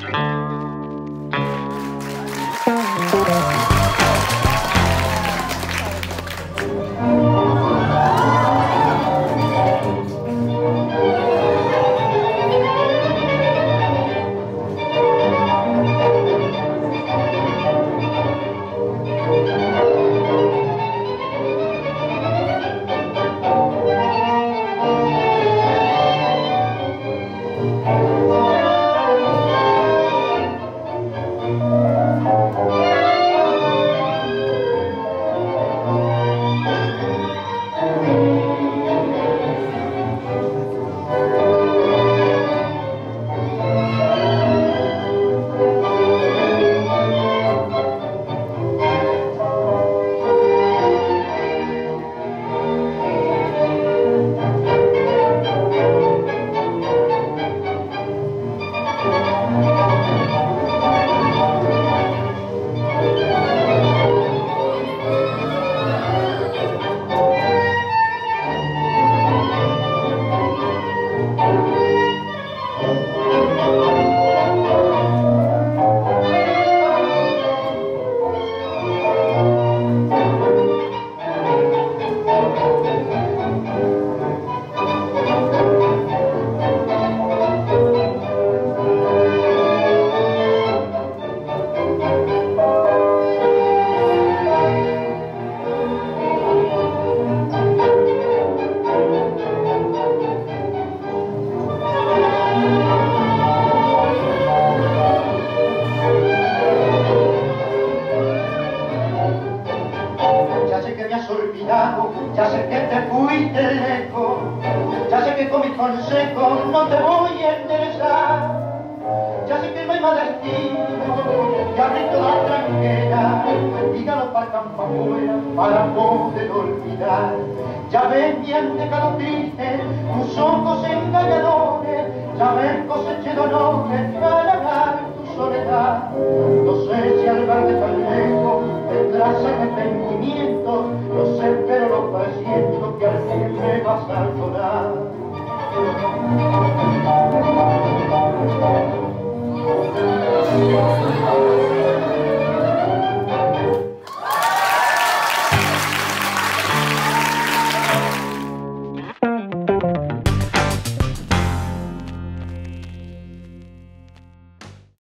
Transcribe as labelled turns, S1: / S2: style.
S1: Ya sé que te fuiste lejos, ya sé que con mis consejos no te voy a enderezar, ya sé que no hay más destino que abrir toda la tranquera y galopar campo afuera para poder olvidar. Ya ves me han dejado triste tus ojos engañadores, ya ves coseché dolores para halagar tu soledad. No sé si al verte tan lejos tendrás arrepentimiento